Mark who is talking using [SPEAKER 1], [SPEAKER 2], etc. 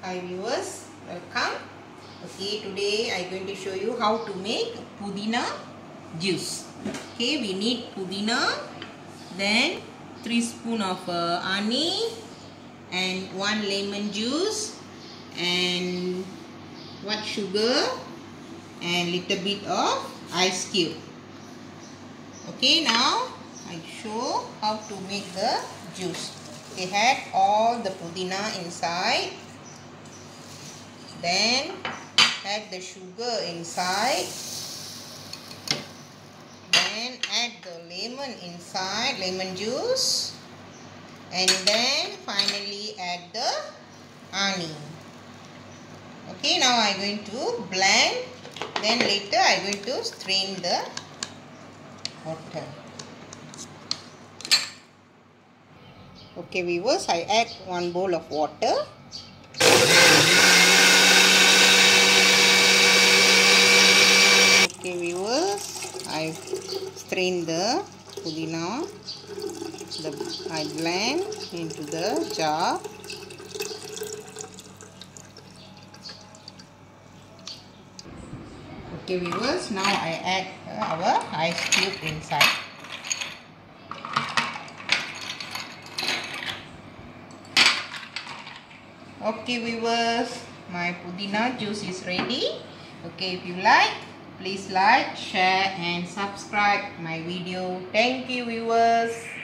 [SPEAKER 1] Hi viewers, welcome. Okay, today I am going to show you how to make pudina juice. Okay, we need pudina, then 3 spoon of honey and 1 lemon juice and white sugar and little bit of ice cube. Okay, now I show how to make the juice. They had all the pudina inside. Then add the sugar inside. Then add the lemon inside, lemon juice. And then finally add the honey. Okay, now I am going to blend. Then later I am going to strain the water. Okay viewers, I add 1 bowl of water. Okay viewers, I strain the pudina. I blend into the jar. Okay viewers, now I add our ice cube inside. Okay viewers, my pudina juice is ready. Okay, if you like, please like, share and subscribe my video. Thank you viewers.